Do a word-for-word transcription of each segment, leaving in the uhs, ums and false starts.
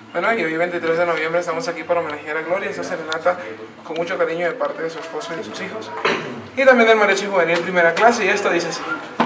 Bueno, y hoy veintitrés de noviembre estamos aquí para homenajear a Gloria, esta serenata con mucho cariño de parte de su esposo y de sus hijos. Y también del Mariachi Juvenil Primera Clase, y esto dice así.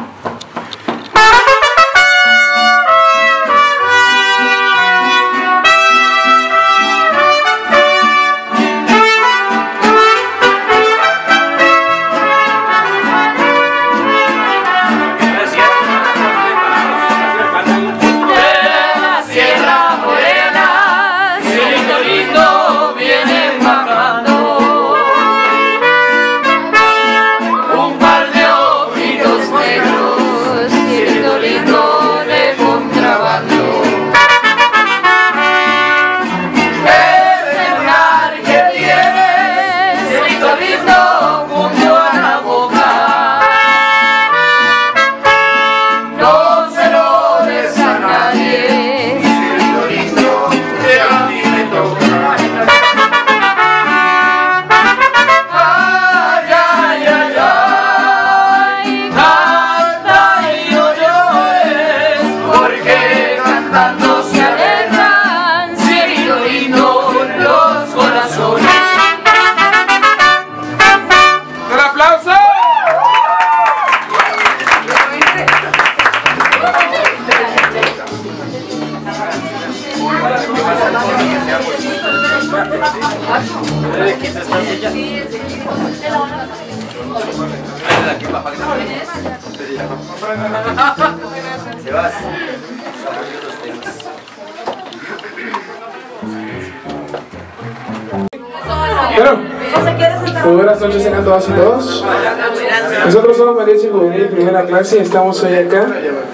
Bueno, buenas noches a todas y todos. Nosotros somos Mariachi Juvenil Primera Clase y estamos hoy acá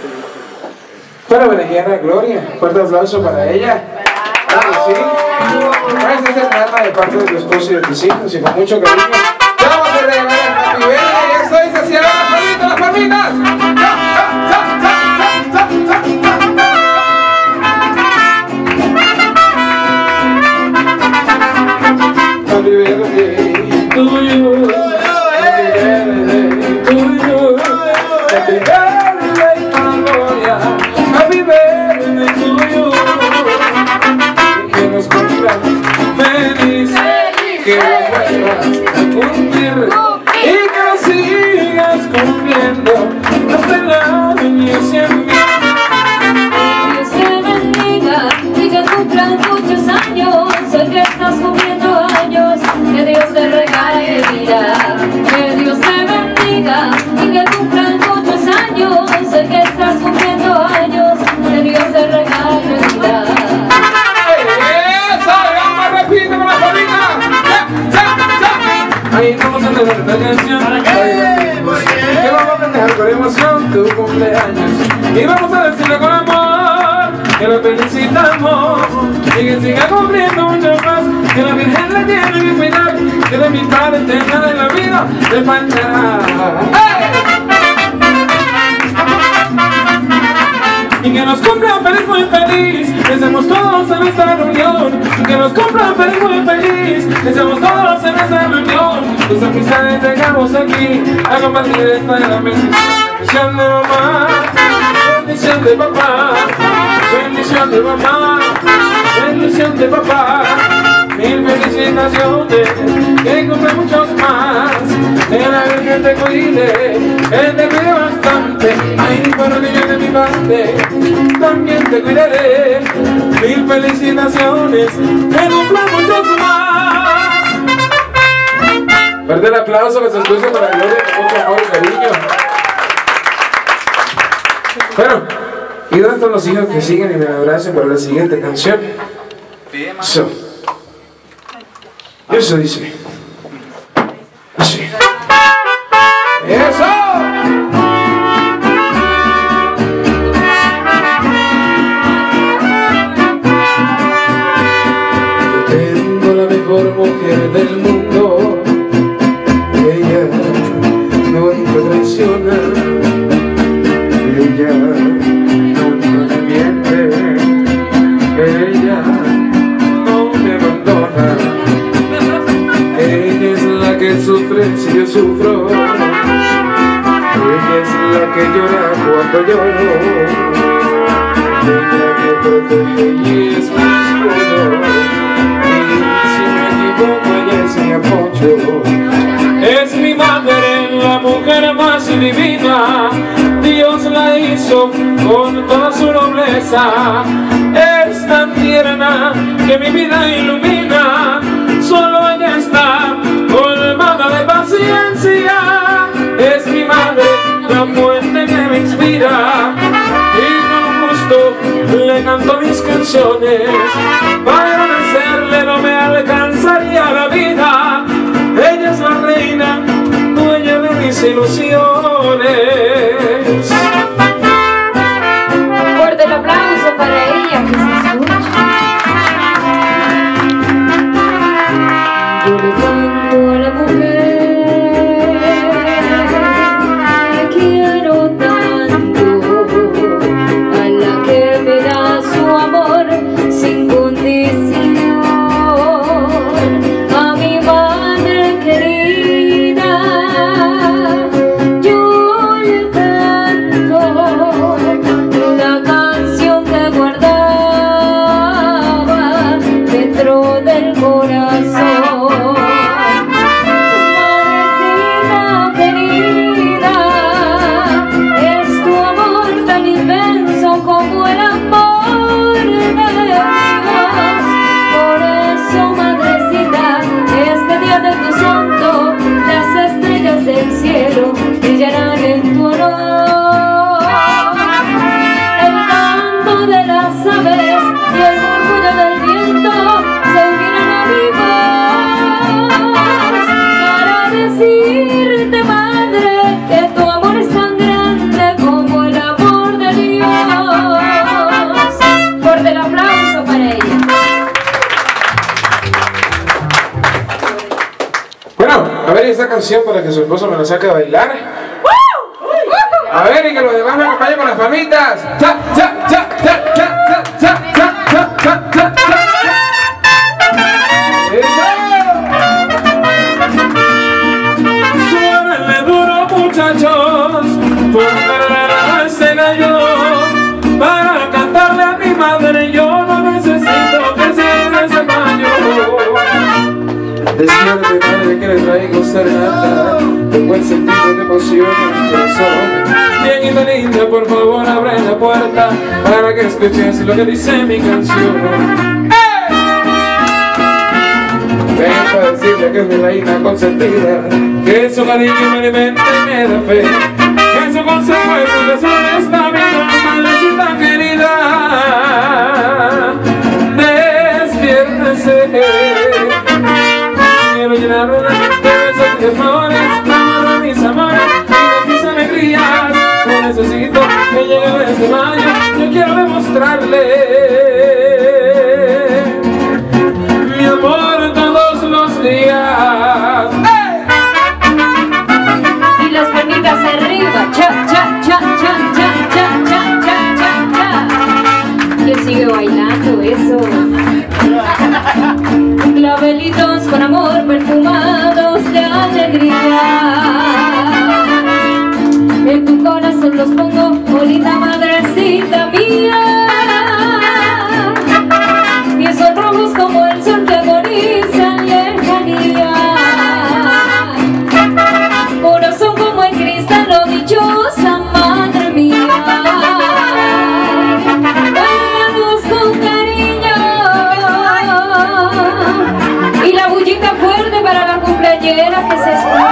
para homenajear a Gloria. Fuerte aplauso para ella. Claro que sí. Pues esta trata de parte de tu esposo y de tus hijos y con mucho cariño. Ya vamos a regalar el Happy Birthday y esto es hacia las palmitas, las palmitas. Happy birthday to you, happy birthday to you, happy birthday Gloria, happy birthday to you. Y que nos cumplas feliz, que nos vuelvas a cumplir y que nos sigas cumpliendo hasta el año cien mil. Dios te bendiga y que cumplan muchos años, sé que estás cumpliendo años. Que Dios te regale vida, que Dios te bendiga y que cumplan muchos años, sé que estás cumpliendo años, que Dios te regale vida. ¡Eso! ¡Vamos, repite con la palmita! Ahí vamos a tener esta canción. Que vamos a festejar con emoción tu cumpleaños y vamos a decirle con amor que lo felicitamos y que siga cumpliendo mucho más, que la Virgen le tiene que cuidar, que de mi padre tenga de la vida le faltará. Y que nos cumpla feliz, muy feliz, deseamos todos en esta reunión. Y que nos cumpla feliz, muy feliz, deseamos todos en esta reunión. Tus amistades llegamos aquí a compartir esta gran bendición de mamá, bendición de papá, bendición de mamá, bendición de papá. Mil felicitaciones, que cumpla muchos más, que la Virgen te cuide, que te cuide bastante. Ay, por lo que yo de mi parte, también te cuidaré. Mil felicitaciones, que cumpla muchos más. Fuerte el aplauso que se escuche para Gloria con mucho amor y cariño. Bueno, y donde están los hijos que siguen y me abracen para la siguiente canción. So. Eso dice así. ¡Eso! Yo tengo la mejor mujer del mundo, ella nunca traiciona, ella nunca me miente, ella no me abandona. Ella es la que sufre si yo sufro, ella es la que llora cuando lloro, ella me protege y es mi esposa. puso con toda su nobleza. Es tan tierna que mi vida ilumina, solo ella está colmada de paciencia. Es mi madre, la fuente que me inspira, y con gusto le canto mis canciones. Para agradecerle no me alcanzaría la vida. Ella es la reina, dueña de mis ilusiones. Fuerte el aplauso para ella, que se escucha. Yo le canto a la mujer que quiero tanto, a la que me da su amor sin condición. A mi madre querida yo le canto la canción que guardaba dentro del corazón. Madrecita querida, es tu amor tan inmenso como el amor de Dios. Por eso, madrecita, este día de tu santo, las estrellas del cielo brillarán en tu honor. El canto de las aves y el murmullo del viento se unirán a mi voz para decirte, madre, que tu amor es tan grande como el amor de Dios. Fuerte el aplauso para ella. Bueno, a ver esta canción para que su esposo me la saque a bailar. A ver, y que los demás me acompañen con las palmitas. Cha, cha, cha, cha, cha, cha, cha, cha, cha, cha, cha, cha. Suénenle duro, muchachos, porque este gallo para cantarle a mi madre yo no necesito que siga ese baño. Despierte, madre, que le traigo serenata, de buen sentido de emoción en mi corazón. Viejita linda, por favor abre la puerta para que escuches lo que dice mi canción. ¡Eh! Vengo a decirle que es mi reina consentida, que su cariño me alimenta y me da fe, que su consejo es un tesoro esta vida, madrecita querida. Despiértese. Quiero llenarme la mente de besos y de flores, amar a mis amores y de mis alegrías. No necesito que llegue este mayo, yo quiero demostrarle mi amor todos los días. ¡Hey! Y las palmitas arriba, cha, cha, cha, cha, cha, cha, cha, cha, cha, cha. ¿Quién sigue bailando eso? Clavelitos con amor perfumados de alegría, en tu corazón los pongo, oh linda madrecita mía. Y son rojos como el sol que agoniza en lejanía, corazón como el cristal, oh dichosa madre mía. Guárdanos con cariño y la bullita fuerte para la cumpleañera que se escucha.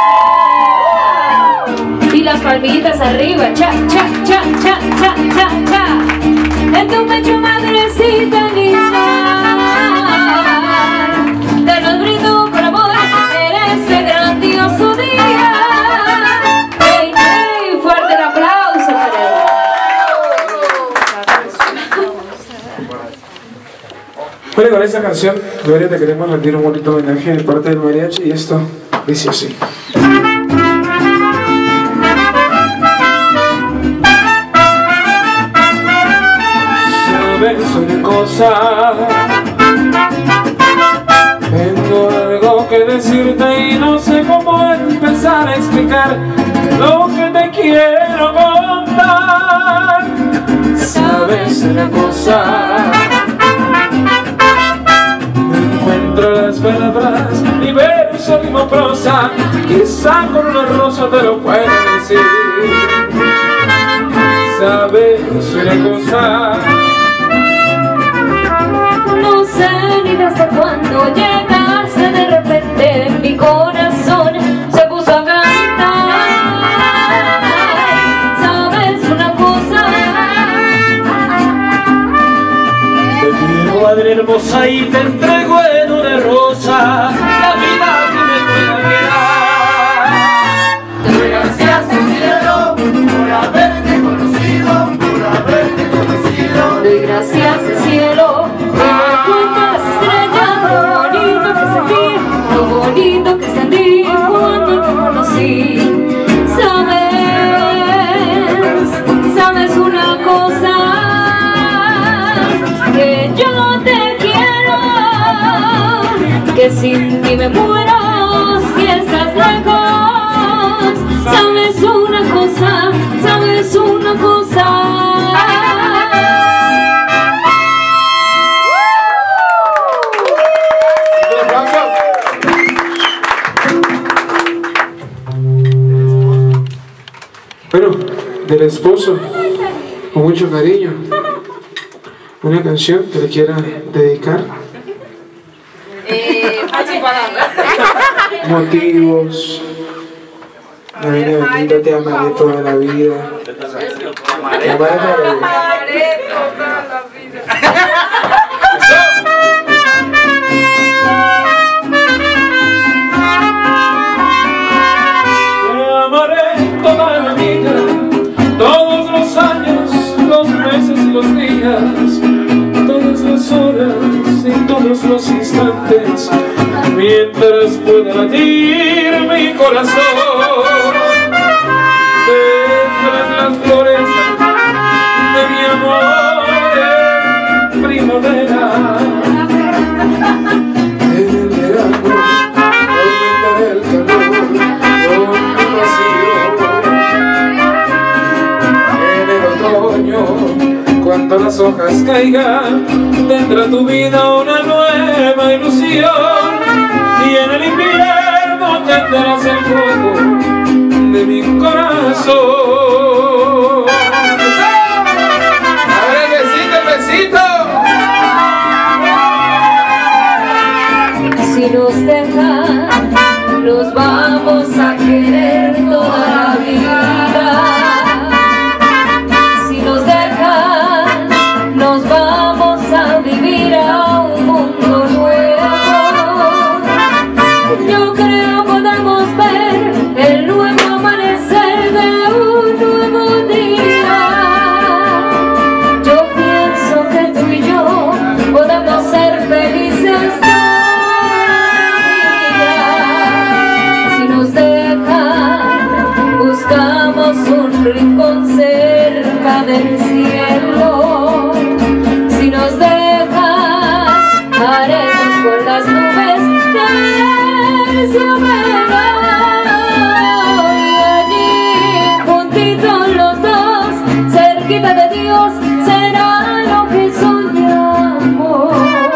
Y las palmitas arriba, cha, cha, cha, cha, cha, cha, cha. En tu pecho, madrecita linda, te lo brindo por amor en este grandioso día. Hey, hey, fuerte el aplauso para ella. Bueno, con esta canción, Gloria, te queremos rendir un bonito homenaje de parte del mariachi, y esto dice así. Sabes una cosa, tengo algo que decirte y no sé cómo empezar a explicar lo que te quiero contar. Sabes una cosa, encuentro las palabras y verso rimo prosa, quizá con una rosa te lo pueda decir. sabes una cosa. No sé ni desde cuándo llegaste, de repente en mi corazón se puso a cantar. ¿Sabes una cosa? Te quiero, madre hermosa, y te entrego en una rosa la vida que me pueda quedar. Te doy gracias al cielo por haberte conocido, por haberte conocido. Doy gracias al cielo que me cuenta las estrellas, lo bonito que sentí, lo bonito que sentí cuando te conocí. Sabes, sabes una cosa, que yo te quiero, que sin ti me muero si estás lejos. Sabes una cosa, sabes una cosa. Bueno, del esposo, con mucho cariño, una canción que le quiera dedicar. Eh, Motivos. La vida bendita, te amaré toda la vida. Te amaré toda la vida. Te amaré toda la vida, todos los años, los meses y los días, todas las horas y todos los instantes, mientras pueda latir mi corazón. Tendrás las flores de mi amor en primavera. En el verano aumentará el calor con mi pasión. En el otoño, cuando las hojas caigan, tendrá tu vida una nueva ilusión. Y en el invierno tendrás el fuego de mi corazón. A ver, besito, besito. Si nos dejan, nos vamos a querer toda la vida. Si nos dejan, nos vamos a vivir a un mundo nuevo. Yo creo podemos ver el nuevo amanecer de un nuevo día. Yo pienso que tú y yo podemos ser felices todavía. Si nos dejan, buscamos un rincón cerca del cielo. Si nos dejan, haremos por las nubes del cielo. Y allí, juntitos los dos, cerquita de Dios, será lo que soñamos.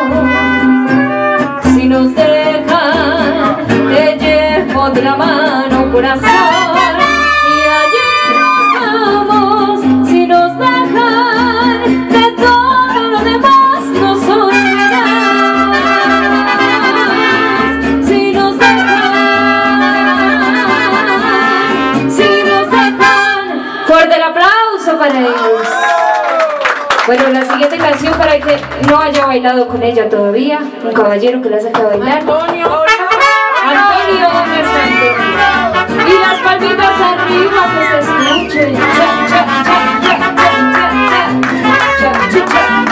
Si nos dejan, te llevo de la mano, corazón. Y allí nos vamos. Si nos dejan, de todo lo demás nos olvidamos. Si nos dejan, si nos dejan. Fuerte el aplauso para ellos. Bueno, la siguiente canción, para el que no haya bailado con ella todavía, un caballero que la saca a bailar. Antonio. Antonio, ¿dónde está Antonio? Y las palmitas arriba, que se escuchen. Cha, cha, cha, cha, cha, cha, cha,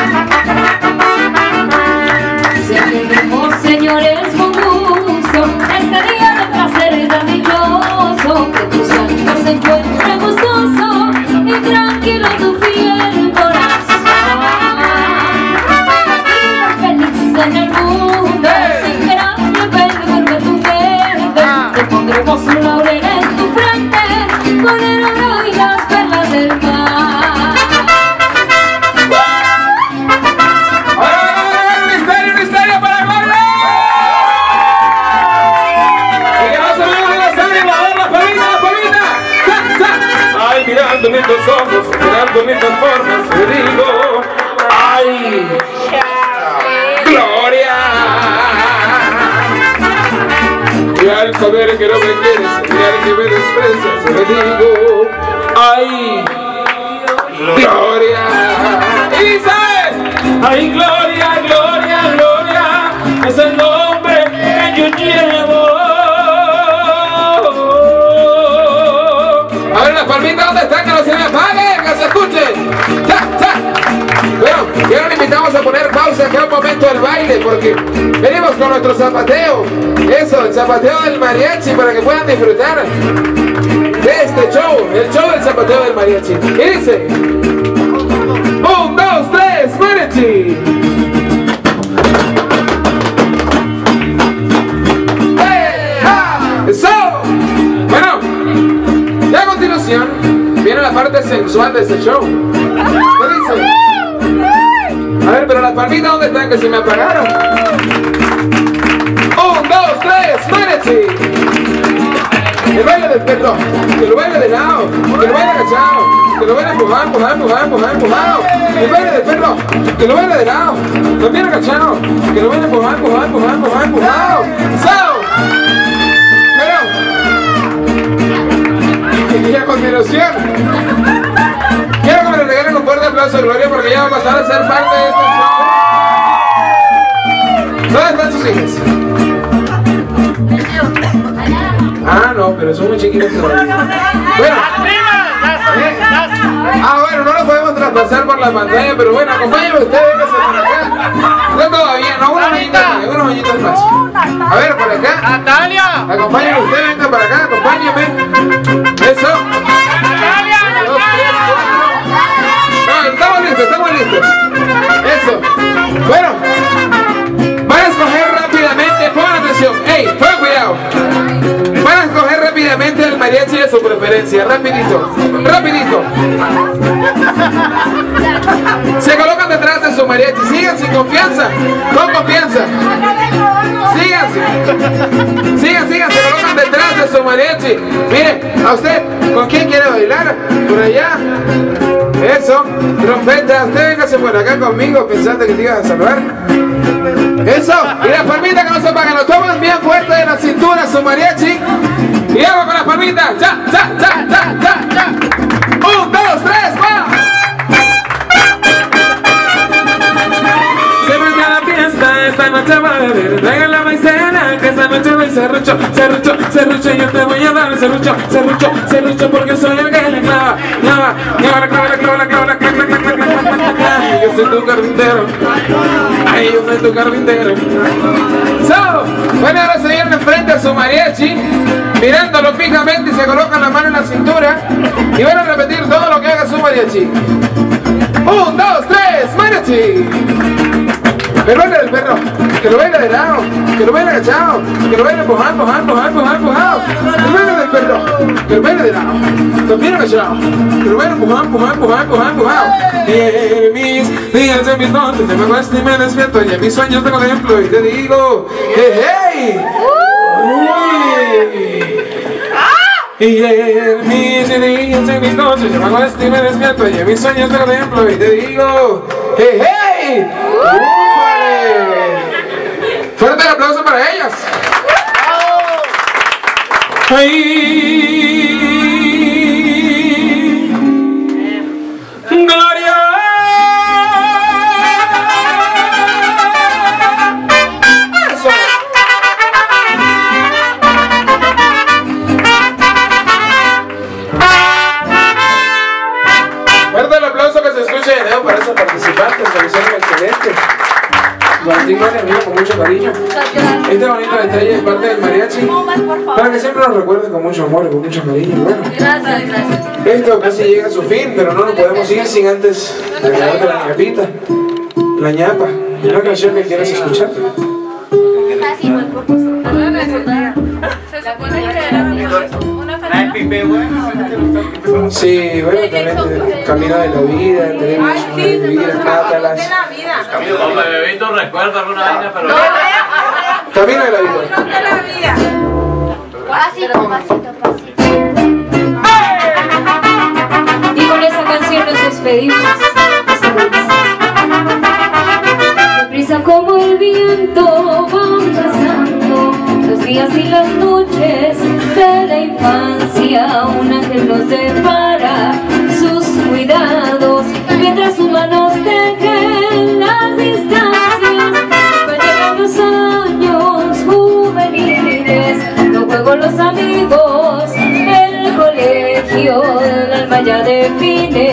cha, cha. Seguimos, señores, con gusto, este día de placer tan dichoso, que tus ánimos se encuentren gustoso y tranquilo tu fiel corazón. Y feliz en el mundo, sin gran rebelde porque tu mente, te pondremos un laurel en tu frente, con el oro y las perlas del mar. mismas formas te digo, ay, Gloria. Y al saber que no me quieres y al que me desprecias te digo, ay, Gloria. Y dice, ay, Gloria, Gloria, Gloria, es el nombre que yo llevo. A ver, las palmitas, ¿dónde están? Que no se me apaguen, que se escuchen. ¡Ja, ja! Bueno, y ahora le invitamos a poner pausa acá un momento al baile, porque venimos con nuestro zapateo. Eso, el zapateo del mariachi, para que puedan disfrutar de este show, el show del zapateo del mariachi. Y dice, un, dos, tres, mariachi. ¡Hey! ¡Ja! ¡Eso! Bueno, y a continuación viene la parte sensual de este show. ¿Qué dice? A ver, pero las palmitas, ¿dónde están? Que se me apagaron. Un, dos, tres, mariachi. El baile del perro, que lo baile de lado, que lo baile agachado, que lo baile empujado, empujado, empujado, empujado, empujado. El baile del perro, que lo baile de lado, también agachado, que lo baile empujado, empujado, empujado, empujado, empujado. ¡Sao! Pero, y a continuación, quiero que me le regalen un fuerte aplauso de Gloria, porque ella va a pasar a ser parte de este show. ¿Dónde están sus hijas? Ah, no, pero son muy chiquitos todavía. Bueno. Ah, bueno, no lo podemos traspasar por la pantalla, pero bueno, acompáñenme ustedes, véngase por acá. Está todavía, no, unos bañitos más, unos bañitos más. A ver, por acá. ¡Natalia! Acompáñenme ustedes, venga para acá, acompáñenme. Eso. ¡Natalia! No, estamos listos, estamos listos. Eso. Bueno, van a escoger rápidamente, pongan atención. ¡Ey, pongan cuidado! Van a escoger rápidamente el mariachi de su preferencia, rapidito, rapidito. Se colocan detrás de su mariachi, sigan sin confianza, con confianza. Sigan, sigan, sigan, se colocan detrás de su mariachi. Mire, a usted, ¿con quién quiere bailar? Por allá. Eso, trompeta, usted véngase por acá conmigo pensando que te ibas a salvar. Eso, y las palmitas que no se apagan, lo toman bien fuerte de la cintura su mariachi. Y hago con las palmitas, ya, ya, ya, ya, ya, ya. Un, dos, tres, va. Se me da la fiesta, esta noche va a beber. Traigan la maicena, que esta noche va a serrucho, serrucho, serrucho. Yo te voy a dar el serrucho, serrucho, serrucho, porque soy el que le clava, clava, clava, la clava, la clava, la clava, la clava, la clava, la clava, la clava. Yo soy tu carpintero, ay, yo soy tu carpintero. So, bueno, ahora se vienen enfrente a su mariachi, mirándolo fijamente y se colocan la mano en la cintura y van a repetir todo lo que haga su mariachi. Un, dos, tres, mariachi. El baile del perro, que lo baile de lado, que lo baile agachado, que lo baile empujado, empujado, empujado, empujado, empujado. El baile del perro, que lo baile de lado, también agachado, que lo baile empujado, empujado, empujado, empujado, empujado. Y en mis días, en mis noches, yo me acuesto y me despierto y en mis sueños te contemplo y te digo, hey, hey. Uy. Y en mis días, en mis noches, yo me acuesto y me despierto y en mis sueños te contemplo y te digo, hey, hey. Fuerte el aplauso para ellas. ¡Ay! ¡Gloria! Eso. Fuerte el aplauso que se escuche de nuevo para esos participantes que lo hicieron excelente. Martín Gloria, amigo, con mucho cariño. Este bonito detalle es parte del mariachi, para que siempre nos recuerden con mucho amor y con mucho cariño. Bueno, Gracias, gracias. esto casi llega a su fin, pero no nos podemos ir sin antes regalarte la ñapita, la ñapa, una canción que quieras escuchar. Así, pues, por gusto. Se supone que era una canción. Sí, bueno, también Camino de la Vida, tenemos una de vida, Cátalas. Como bebito recuerdo alguna vaina, pero... Camino de la Vida. Pasito, pasito, pasito. Y con esa canción nos despedimos. despedimos. Deprisa como el viento van pasando los días y las noches de la infancia. Un ángel nos depara sus cuidados mientras sus manos tejen las distancias. Van llegando los años juveniles, los juegos, los amigos, el colegio, el alma ya define